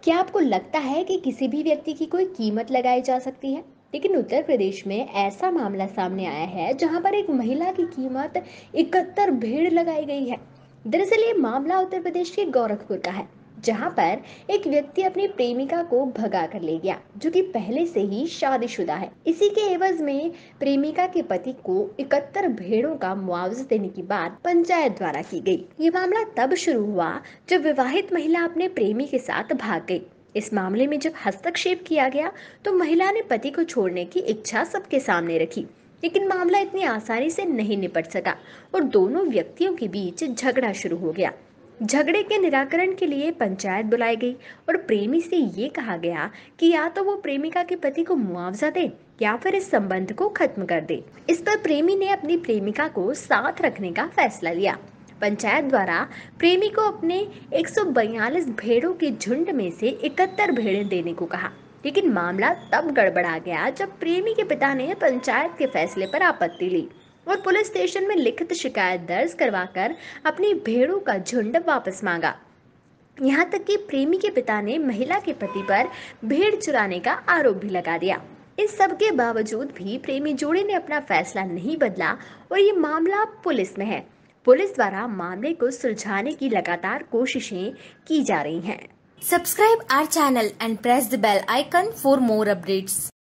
क्या आपको लगता है कि किसी भी व्यक्ति की कोई कीमत लगाई जा सकती है? लेकिन उत्तर प्रदेश में ऐसा मामला सामने आया है जहां पर एक महिला की कीमत 71 भेड़ लगाई गई है। दरअसल ये मामला उत्तर प्रदेश के गोरखपुर का है, जहां पर एक व्यक्ति अपनी प्रेमिका को भगा कर ले गया, जो कि पहले से ही शादीशुदा है। इसी के एवज में प्रेमिका के पति को 71 भेड़ों का मुआवजा देने की बात पंचायत द्वारा की गई। ये मामला तब शुरू हुआ जब विवाहित महिला अपने प्रेमी के साथ भाग गई। इस मामले में जब हस्तक्षेप किया गया तो महिला ने पति को छोड़ने की इच्छा सबके सामने रखी, लेकिन मामला इतनी आसानी से नहीं निपट सका और दोनों व्यक्तियों के बीच झगड़ा शुरू हो गया। झगड़े के निराकरण के लिए पंचायत बुलाई गई और प्रेमी से ये कहा गया कि या तो वो प्रेमिका के पति को मुआवजा दे या फिर इस संबंध को खत्म कर दे। इस पर प्रेमी ने अपनी प्रेमिका को साथ रखने का फैसला लिया। पंचायत द्वारा प्रेमी को अपने 142 भेड़ों के झुंड में से 71 भेड़ें देने को कहा, लेकिन मामला तब गड़बड़ा गया जब प्रेमी के पिता ने पंचायत के फैसले पर आपत्ति ली और पुलिस स्टेशन में लिखित शिकायत दर्ज करवाकर अपनी भेड़ों का झुंड वापस मांगा। यहाँ तक कि प्रेमी के पिता ने महिला के पति पर भेड़ चुराने का आरोप भी लगा दिया। इस सब के बावजूद भी प्रेमी जोड़े ने अपना फैसला नहीं बदला और ये मामला पुलिस में है। पुलिस द्वारा मामले को सुलझाने की लगातार कोशिशें की जा रही हैं। Subscribe our channel and press the bell icon for more updates.